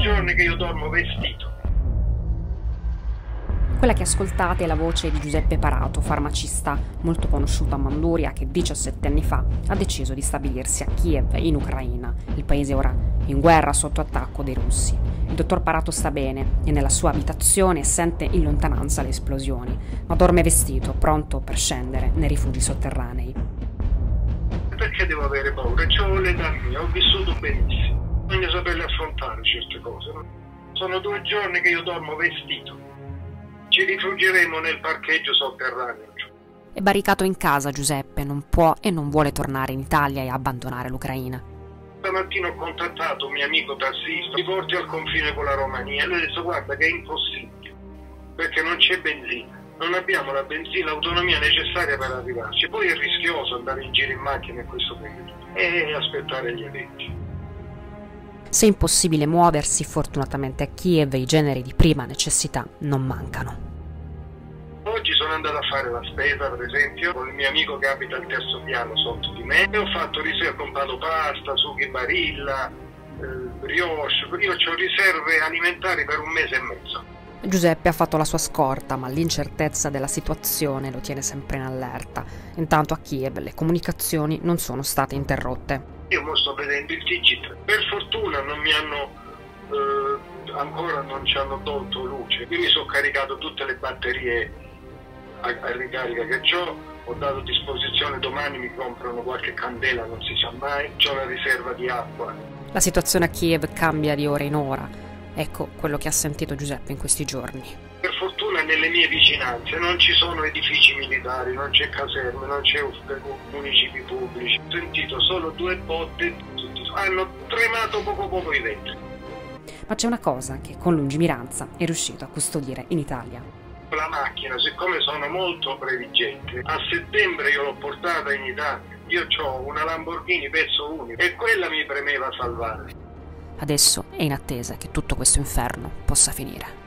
giorni che io dormo vestito. Quella che ascoltate è la voce di Giuseppe Parato, farmacista molto conosciuto a Manduria, che 17 anni fa ha deciso di stabilirsi a Kiev, in Ucraina, il paese ora in guerra sotto attacco dei russi. Il dottor Parato sta bene, è nella sua abitazione e sente in lontananza le esplosioni, ma dorme vestito, pronto per scendere nei rifugi sotterranei. Perché devo avere paura? C'ho l'età mia, ho vissuto benissimo. Bisogna saperle affrontare certe cose. No? Sono 2 giorni che io dormo vestito. Ci rifugieremo nel parcheggio sotterraneo. È barricato in casa Giuseppe, non può e non vuole tornare in Italia e abbandonare l'Ucraina. Stamattina ho contattato un mio amico tassista, mi porti al confine con la Romania, e lui ha detto guarda che è impossibile, perché non c'è benzina, non abbiamo la benzina, l'autonomia necessaria per arrivarci, poi è rischioso andare in giro in macchina in questo periodo e aspettare gli eventi. Se è impossibile muoversi, fortunatamente a Kiev i generi di prima necessità non mancano. Oggi sono andato a fare la spesa, per esempio, con il mio amico che abita al 3° piano sotto di me, e ho fatto riserve, ho comprato pasta, sughi Barilla, brioche, io ho riserve alimentari per 1 mese e mezzo. Giuseppe ha fatto la sua scorta, ma l'incertezza della situazione lo tiene sempre in allerta. Intanto a Kiev le comunicazioni non sono state interrotte. Io mo sto vedendo il TG3. Per fortuna non mi hanno ancora non ci hanno tolto luce. Io mi sono caricato tutte le batterie a ricarica che ho dato a disposizione, domani mi comprano qualche candela, non si sa mai, c'ho una riserva di acqua. La situazione a Kiev cambia di ora in ora. Ecco quello che ha sentito Giuseppe in questi giorni. Per fortuna nelle mie vicinanze non ci sono edifici militari, non c'è caserme, non c'è municipi pubblici. Ho sentito solo 2 botte, hanno tremato poco i vetri. Ma c'è una cosa che con lungimiranza è riuscito a custodire in Italia. La macchina, siccome sono molto previgente, a settembre io l'ho portata in Italia. Io ho una Lamborghini pezzo unico e quella mi premeva salvare. Adesso è in attesa che tutto questo inferno possa finire.